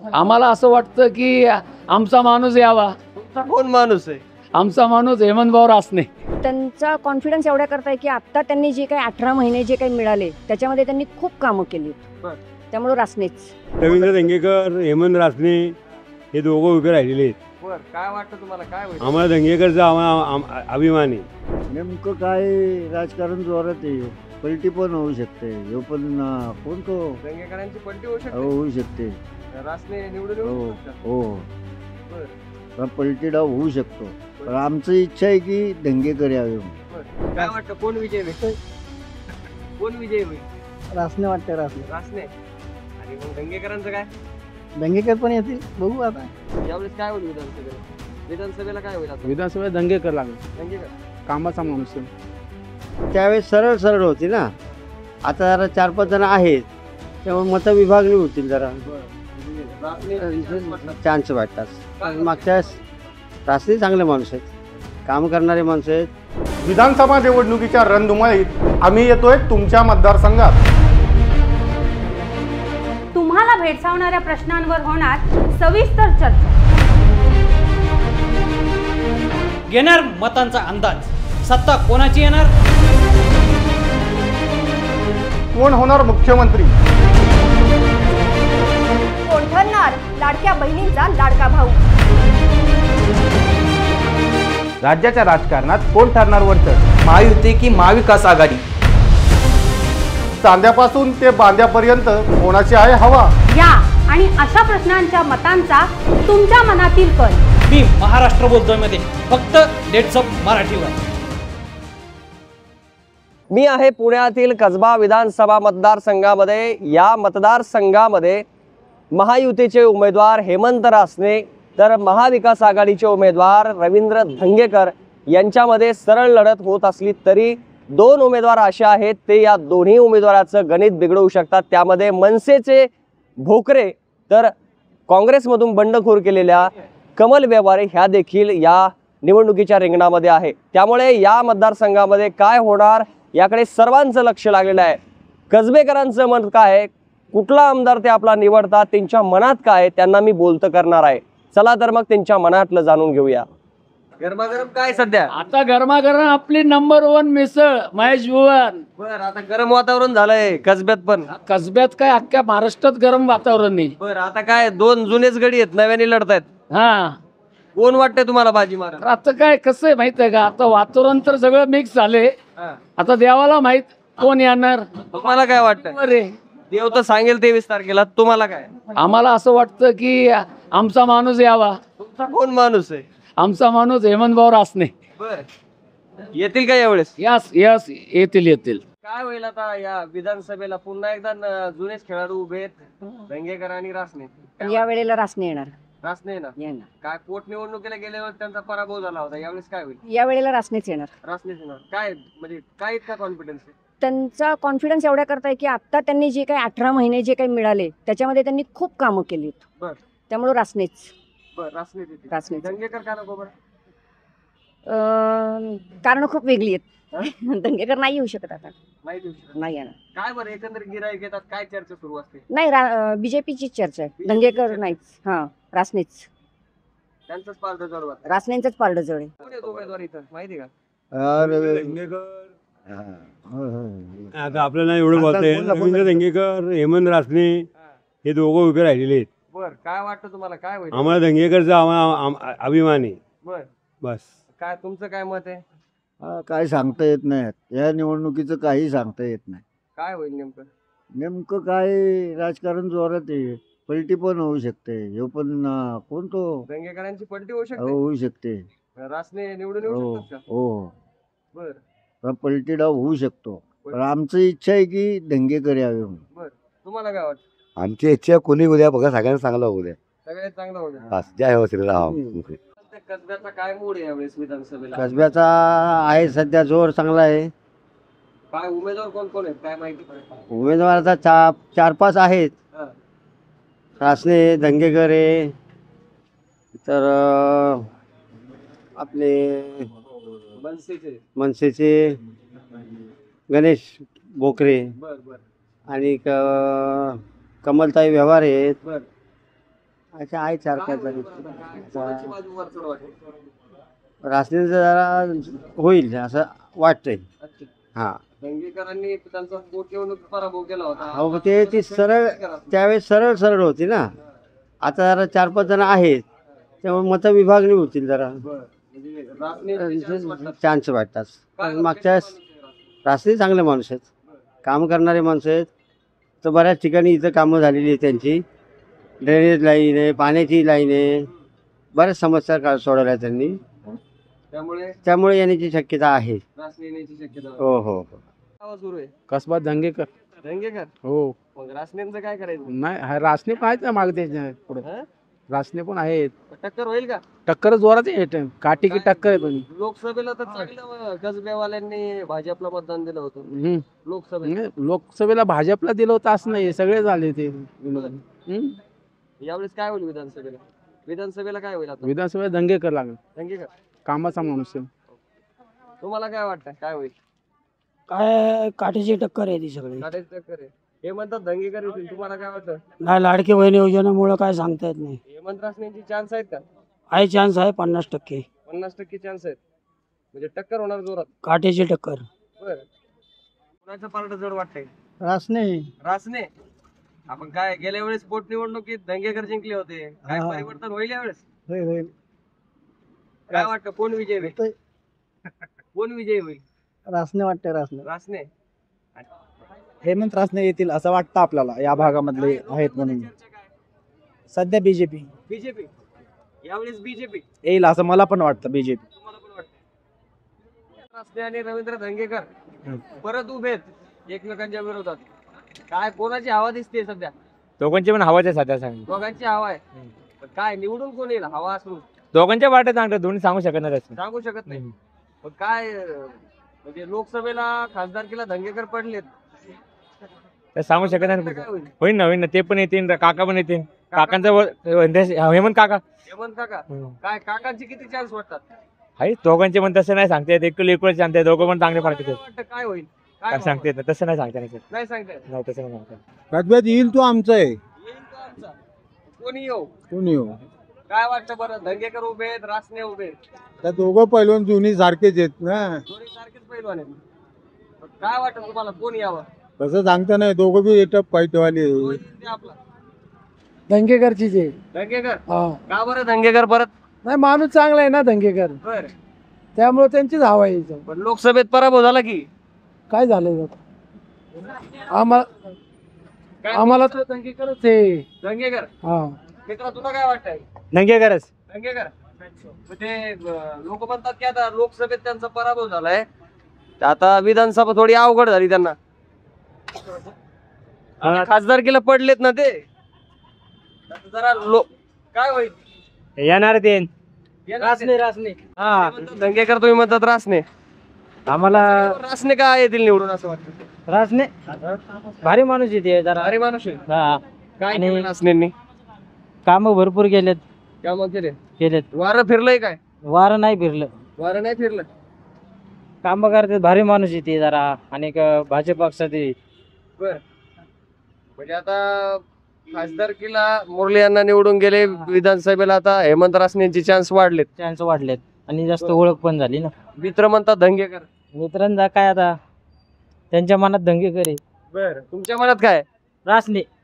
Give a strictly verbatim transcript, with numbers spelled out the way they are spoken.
आम्हाला असं वाटतं की आमचा माणूस यावा. कोण माणूस आहे? आमचा माणूस हेमंतभाऊ रासने. त्यांचा कॉन्फिडन्स एवढ्या करताय की आता त्यांनी जे काही अठरा महिने जे काही मिळाले त्याच्यामध्ये त्यांनी खूप कामं केली. त्यामुळे रासनेच. रवींद्र धंगेकर, हेमंत रासने हे दोघं उभे राहिलेले आहेत. बर, काय वाटतं तुम्हाला, काय होईल? आम्हाला धंगेकरचा आम्हाला अभिमान आहे. नेमकं काय राजकारण जोरात आहे. पलटी पण होऊ शकते. हे पण कोण तो दंगेकरांची पलटी होऊ शकते. होऊ शकते. रासने निवडून येऊ शकतात. हो बर, पलटी डाव होऊ शकतो. पण आमची इच्छा आहे की धंगेकर यावे. बर. काय वाटतं, कोण विजय होईल? कोण विजय होईल? रासने वाटते. रासने रासने. आणि मग दंगेकरांचं काय? दंगेकर पण येतील, बघू आता. यावेळेस काय होईल विधानसभेला? विधानसभेला काय होईल आता? विधानसभेत दंगेकर लागले. दंगेकर कामाचा माणूस. त्यावेळेस सरळ सरळ होती ना. आता जरा चार पाच जण आहेत त्यामुळे मतं विभागणी होतील. जरा चान्स वाटतात. मागच्या रासने चांगले माणूस आहेत, काम करणारे माणसं आहेत. विधानसभा निवडणुकीच्या रणधुमाळीत आम्ही येतोय तुमच्या मतदारसंघात. तुम्हाला भेडसावणाऱ्या प्रश्नांवर होणार सविस्तर चर्चा. घेणार मतांचा अंदाज. सत्ता कोणाची येणार? कोण होणार मुख्यमंत्री? कोण ठरणार लाडक्या बहिणींचा लाडका भाऊ? राज्याच्या राजकारणात कोण ठरणार वरचढ? महायुती की महाविकास आघाडी? चांद्यापासून ते बांद्यापर्यंत कोणाची आहे हवा? या आणि अशा प्रश्नांच्या मतांचा तुमच्या मनातील कल. मी महाराष्ट्र बोलतोय मध्ये फक्त डेट्स ऑफ मराठीवर. मी आहे पुण्यातील कसबा विधानसभा मतदारसंघामध्ये. या मतदारसंघामध्ये महायुतीचे उमेदवार हेमंत रासने तर महाविकास आघाडीचे उमेदवार रवींद्र धंगेकर यांच्यामध्ये सरळ लढत होत असली तरी दोन उमेदवार असे आहेत ते या दोन्ही उमेदवाराचं गणित बिघडवू शकतात. त्यामध्ये मनसेचे भोकरे तर काँग्रेसमधून बंडखोर केलेल्या कमल व्यवहारे ह्या देखील या निवडणुकीच्या रिंगणामध्ये आहे. त्यामुळे या मतदारसंघामध्ये काय होणार याकडे सर्वांचं लक्ष लागलेलं आहे. कसबेकरांचं मत काय आहे, कुठला आमदार ते आपला निवडतात, त्यांच्या मनात काय आहे, त्यांना मी बोलतं करणार आहे. चला तर मग त्यांच्या मनातलं जाणून घेऊया. गरमागरम काय सध्या? आता गरमागरम आपली नंबर वन मिसळ महेश भुवन. बर, आता गरम वातावरण झालंय कसब्यात पण. कसब्यात काय अख्ख्या महाराष्ट्रात गरम वातावरण आहे. बर, आता काय दोन जुनेच गडी आहेत, नव्याने लढतायत. हा, कोण वाटतंय तुम्हाला बाजी मारा? तर आता काय कसं आहे माहित आहे का, आता वातावरण तर सगळं मिक्स झाले. आता देवाला माहित कोण येणार. तुम्हाला काय वाटतं? अरे देव तर सांगेल तेवीस तारखेला. तुम्हाला काय? आम्हाला असं वाटतं की आमचा माणूस यावा. कोण माणूस आहे? आमचा माणूस हेमंतभाऊ रासने. बर, येतील का यावेळेस? यस यस येतील येतील. काय होईल आता या विधानसभेला? पुन्हा एकदा न- जुनेच खेळाडू उभे आहेत, धंगेकर आणि रासने. या वेळेला रासने येणार. रासने ना येणार. काय पोटनिवडणुकीला गेल्यावर त्यांचा पराभव झाला होता, यावेळेस काय होईल? या वेळेला रासनेच येणार. रासनेच येणार. काय म्हणजे काय इतका कॉन्फिडन्स आहे? त्यांचा कॉन्फिडन्स एवढ्या करताय की आता त्यांनी जे काही अठरा महिने जे काही मिळाले त्याच्यामध्ये त्यांनी खूप कामं केली. बर, त्यामुळे रासनेच. बर, रासने येतील. रासनेच. धंगेकर का नको बरं? कारण खूप वेगळी आहेत. दंगेकर नाही येऊ शकत आता. नाही देऊ शकत. नाही येणार. काय बरं, एकंदरीत गिराईक येतात, काय चर्चा सुरू असते? नाही, बीजेपीची चर्चा आहे. दंगेकर नाहीच. हा, रासनेच. त्यांचंच पार्ट जवळ वाटतं. रासनेंचंच पारडं जवळ आहे. कोण आहेत उमेदवार इथं माहिती का? आता आपल्याला एवढं बोलता येईल. रवींद्र धंगेकर, हेमंत रासने हे दोघं उभे राहिलेले आहेत. बर, काय वाटतं तुम्हाला, काय होईल? आम्हाला धंगेकरचा आम्हाला अभिमान आहे. बर, बस. काय तुमचं काय मत आहे? हा, काय सांगता येत नाही. या निवडणुकीचं काही सांगता येत नाही. काय होईल नेमकं? नेमकं काय राजकारण जोरात आहे. पलटी पण होऊ शकते. हे पण कोण तो दंगेकरांची पलटी होऊ शकते. होऊ शकते. रासने निवडून येऊ हो शकतात का? हो बर, पलटी डाव होऊ शकतो. पण आमची इच्छा आहे की धंगेकर यावे. बर, तुम्हाला काय वाटतं? आमची इच्छा कोणी उद्या बघा, सगळ्यांना चांगलं होऊ द्या. सगळ्यात चांगलं होईल. बस, जय हो श्रीराम. कसब्याचा काय मूड आहे यावेळेस विधानसभेला? कसब्याचा आहे सध्या जोर चांगला आहे. काय उमेदवार कोण कोण आहेत काय माहिती? उमेदवार आता चा चार पाच आहेत. हा. रासने, धंगेकर आहे, तर आपले मनसेचे. मनसेचे गणेश बोकरे बर बर आणि क- कमलताई व्यवहार आहेत. बर, अच्छा आहे चार पाच जण कोणाची बाजू वरचढ वाटेल? रासनेचं जरा होईल असं वाटतंय. अच्छा. हा दंगेकरांनी त्यांचा पोट निवडणूक पराभव केला होता. अहो ते ती सरळ त्यावेळेस सरळ सरळ होती ना. आता जरा चार पाच जण आहेत त्यामुळे मतं विभागणी होतील जरा म्हणजे रासने chance वाटतात. चान्स वाटतात. कारण मागच्या वेळेस रासने चांगले माणूस आहेत, काम करणारे माणसं आहेत. तर बऱ्याच ठिकाणी इथं कामं झालेली आहेत त्यांची. ड्रेनेज लाईन आहे, पाण्याची लाईन आहे, बऱ्याच समस्या का सोडवल्या त्यांनी. त्यामुळे त्यामुळे येण्याची शक्यता आहे. रासने येण्याची शक्यता आहे. हो हो हो आवाज सुरू आहे. कसबा दंगेकर. दंगेकर हो मग रासनेंचं काय करायचं? नाही हा रासने पण आहेत ना मागते पुढे. हं? रासने पण आहेत. टक्कर होईल का? टक्कर जोरात आहे, काठी की टक्कर आहे पण. लोकसभेला तर चांगलं कसबेवाल्यांनी भाजपला मतदान दिलं होतं. हम्म. लोकसभेत नाही, लोकसभेला भाजपला दिलं होतं असं नाही, सगळे झाले ते विनोद. हम्म. यावेळेस काय होईल विधानसभेला? विधानसभेला काय होईल आता? विधानसभेत दंगेकर लागलं, दंगेकर कामाचा माणूस आहे. तुम्हाला काय वाटतं काय होईल? काय काठीची टक्कर आहे ती सगळी. काटेची टक्कर आहे. हे म्हणतात दंगेकर येतील, तुम्हाला काय वाटतं? नाही लाडकी बहीण योजनेमुळे काय सांगता येत नाही. हेमंत रासनेंची चान्स आहेत का? आहे चान्स आहे पन्नास टक्के. पन्नास टक्के चान्स आहेत म्हणजे टक्कर होणार जोरात. काठीची टक्कर. बरं कुणाचं पार्ट जड वाटतंय? रासने. रासने. आपण काय गेल्या वेळेस पोट निवडणुकीत दंगेकर जिंकले होते, काय हा. परिवर्तन होईल यावेळेस? होईल होईल. काय वाटतं कोण विजय होईल? कोण विजय होईल? रासने वाटते. रासने रासने. हेमंत रासने येतील असं वाटतं आपल्याला, या भागामधले आहेत म्हणून. सध्या बीजेपी बीजेपी यावेळेस बीजेपी येईल असं मला पण वाटतं. बीजेपी. तुम्हाला पण वाटतं? रासने आणि रवींद्र दंगेकर परत उभे आहेत एकमेकांच्या विरोधात. काय कोणाची हवा दिसते सध्या? दोघांची पण हवाच आहे सध्या सांग. दोघांची हवा आहे. पण काय निवडून कोण येईल हवा असून? दोघांच्या वाटत चांगलं, दोन्ही सांगू शकत नाही. सांगू शकत नाही. पण काय अं, म्हणजे लोकसभेला खासदारकीला दंगेकर पडलेत, ते सांगू शकत नाही. काय होईल? होईल ना होईल ना, ते पण येतील, काका पण येतील. काकांचा व- हेमंत काका हेमंत काका काय काकांचे किती चान्स वाटतात? आहे. दोघांचे पण तसं नाही सांगता येत, एकूण एकूणच सांगता येत. दोघं पण चांगले पडतात. काय वाटतं काय होईल? काय काय सांगता येत नाही, तसं नाही सांगता येत. नाही सांगता येत. नाही तसं नाही सांगता येत. कसब्यात येईल तो आमचा आहे. येईल तो आमचा. कोणी येऊ? कोणी हो काय वाटतं बरं? दंगेकर उभे आहेत, रासने उभे आहेत, त्या दोघं पैलवान जुनी सारखेच आहेत ना. दोन्ही सारखेच पैलवान आहेत. पण काय वाटतं तुम्हाला कोण यावं? तसं सांगता नाही, दोघं बी येतात पैठवाले. तो येईल ते आपला दंगेकरची जे. दंगेकर. हा का बरं दंगेकर परत? नाही, माणूस चांगला आहे ना दंगेकर, बर त्यामुळे त्यांचीच हवा आहे इथं. पण लोकसभेत पराभव झाला की काय झालंय आम्हाला? काय? आम्हाला तर दंगेकरच आहे. दंगेकर. हा मित्रा तुला काय वाटतंय? दंगेकरच. दंगेकर. मग ते लोक म्हणतात की आता लोकसभेत त्यांचा पराभव झालाय, तर आता विधानसभा थोडी अवघड झाली त्यांना. आणि खासदारकीला पडलेत ना ते, आता जरा लोक काय होईल? येणार ते. रासने रासने हा दंगेकर तुम्ही म्हणतात रासने. आम्हाला रासने काय येतील निवडून असं वाटतं? रासने भारी माणूस येते जरा. अरे माणूस आहे. हा काय आणि- केलं रासनेंनी? काम भरपूर केलेत काय मग केले? केलेत. वारं फिरलंय काय? वारं नाही फिरलं, वारं नाही फिरलं. काम करतात. भारी माणूस येते जरा. आणि भाजप पक्षात बर म्हणजे आता खासदारकीला मुरली यांना निवडून गेले, विधानसभेला आता हेमंत रासनेंची चान्स वाढलेत. चान्स वाढलेत आणि जास्त ओळख पण झाली ना. मित्र म्हणतात दंगेकर. मित्रांचा काय आता त्यांच्या मनात दंगेकर आहे. बर तुमच्या मनात काय? रासने